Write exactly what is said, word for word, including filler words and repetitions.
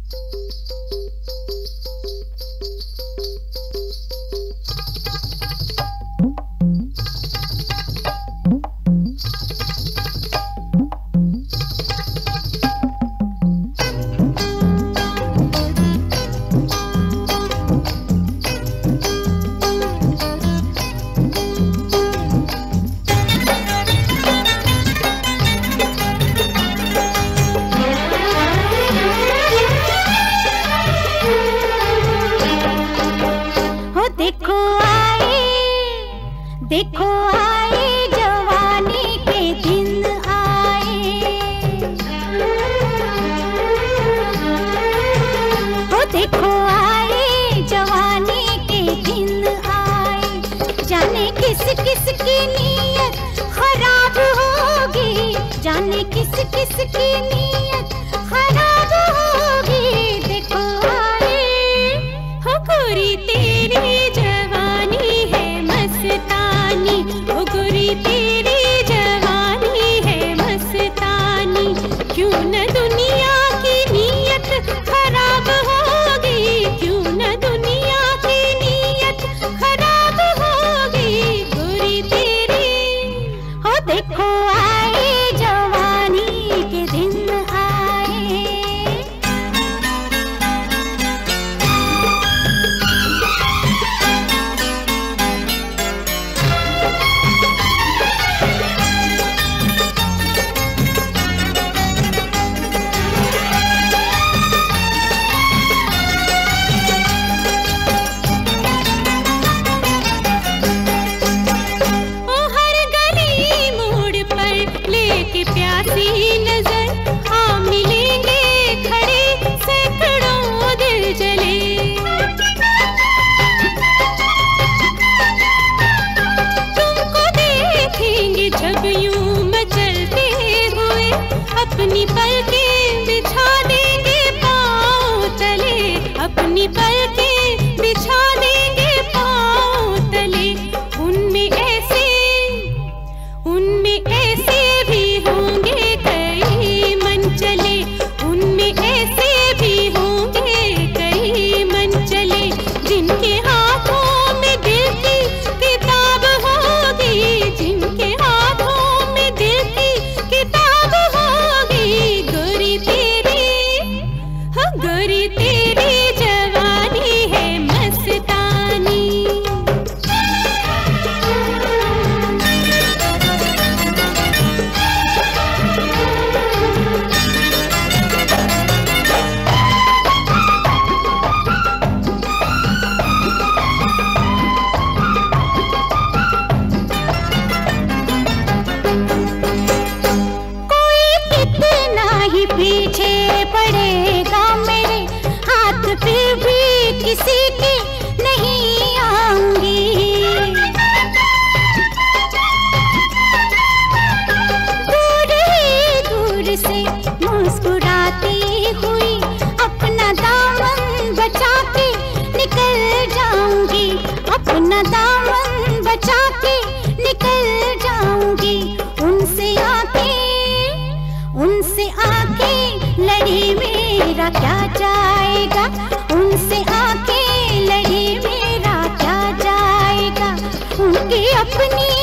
देखो आए जवानी के दिन आए, हो देखो आए जवानी के दिन आए। जाने किस किस की नीयत खराब होगी, जाने किस किस की नीयत खराब होगी। देखो आए हो गोरी तेरी जवानी है मस्तानी, ओ गोरी तेरी जवानी है मस्तानी। क्यों न दुनिया की नीयत खराब होगी, क्यों न दुनिया की नीयत खराब होगी। गोरी तेरी हो देखो आए जवानी के दिन आए। प्यासी नजर आ मिलेंगे खड़े सैकड़ों दिल जले। तुमको देखेंगे जब यूं मचलते हुए, अपनी पलकें बिछा देंगे पाँव तले, अपनी पलकें बिछा देंगे पाँव तले। उनमें ऐसे उनमें ऐसे भी होंगे कई मन चले, उनमें ऐसे भी होंगे कई मन चले। जिनके हाथों में दिल की किताब होगी, जिनके हाथों में दिल की किताब होगी। गोरी तेरी हो गोरी तेरी जवानी है मस्तानी। पीछे पड़ेगा मेरे हाथ, फिर भी किसी की नहीं आऊंगी। दूर ही दूर से मुस्कुराती हुई अपना दामन बचा के निकल जाऊंगी, अपना दामन बचा के निकल जाऊंगी। उनसे आके उनसे आके लड़ी मेरा क्या जाएगा, उनसे आके लड़ी मेरा क्या जाएगा। उनकी अपनी